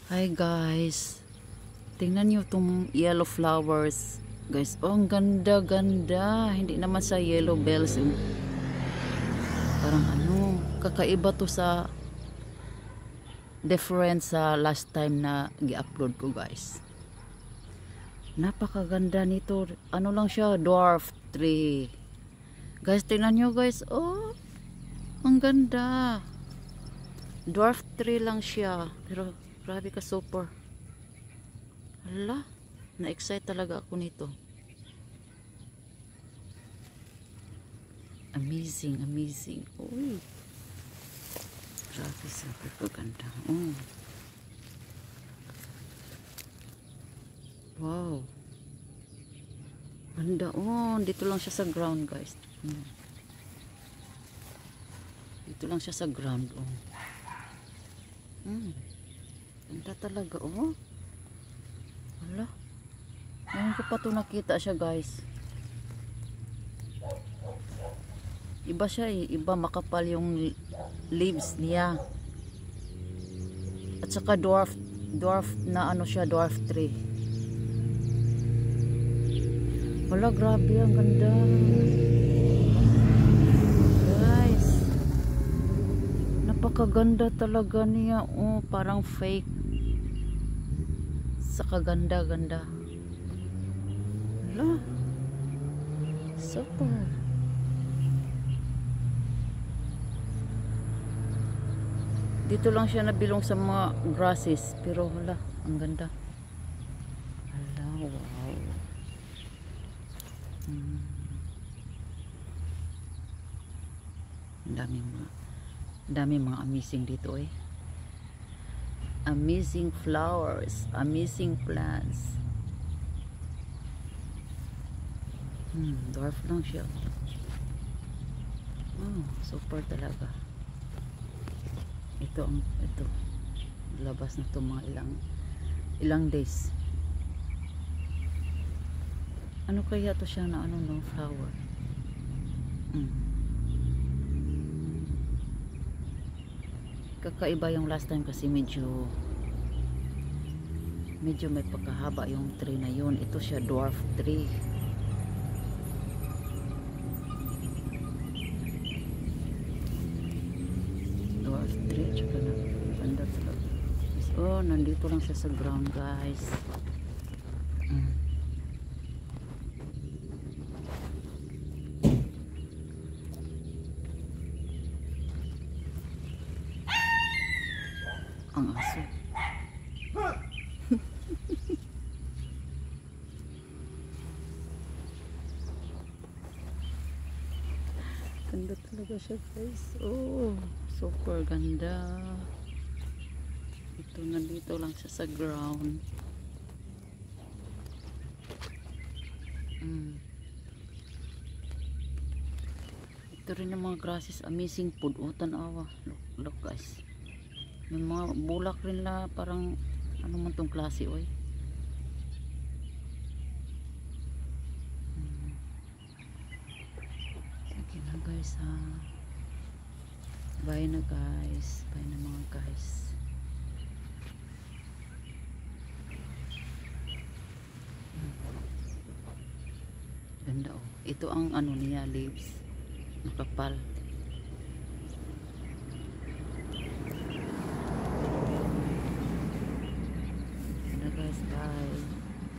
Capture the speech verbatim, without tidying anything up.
Hi guys, tingnan nyo itong yellow flowers guys. Oh, ang ganda ganda, hindi naman sa yellow bells, parang ano, kakaiba to sa different sa last time na gi-upload ko guys. Napakaganda nito. Ano lang siya, dwarf tree guys. Tingnan nyo guys, oh ang ganda, dwarf tree lang siya pero grabe ka super. Hala, na-excite talaga ako nito. Amazing, amazing. Uy, grabe, super kaganda. Oh. Wow, ganda. Oh, dito lang siya sa ground guys. Hmm. Dito lang siya sa ground. Oh. Hmm. Ganda talaga, oh. Hala. Ngayon ko pa ito nakita siya, guys. Iba siya eh. Iba, makapal yung leaves niya. At saka dwarf, dwarf na ano siya, dwarf tree. Hala, grabe. Ang ganda. Guys. Napakaganda talaga niya. Oh, parang fake. Sa kaganda-ganda. Hala. Super. Dito lang siya nabilong sa mga grasses. Pero hala, ang ganda. Hala, wow. Hmm. Ang daming mga, ang daming mga amazing dito eh. Amazing flowers, amazing plants. Hmm, dwarf lang siya. Oh, super talaga. Ito ang ito. Labas na to mga ilang ilang days. Ano kaya to siya na ano no, flower. Hmm. Kakaiba yung last time kasi medyo medyo may pagkahaba yung tree na yun. Ito siya dwarf tree. Dwarf tree tsaka na ganda talaga. Oh, nandito lang siya sa ground guys. Mm. Ang aso. Ganda talaga siya guys. Oh, super ganda. Ito, nandito lang siya sa ground. Mm. Ito rin yung mga grasses. Amazing food. Oh, tanawa. Look, look guys. May mga bulak rin la. Parang ano man tong klase oy. Hmm. Sige na guys ha. Bye na guys. Bye na mga guys. Ganda oh. Ito ang ano niya, leaves. Nakapal. Ganda guys, bye.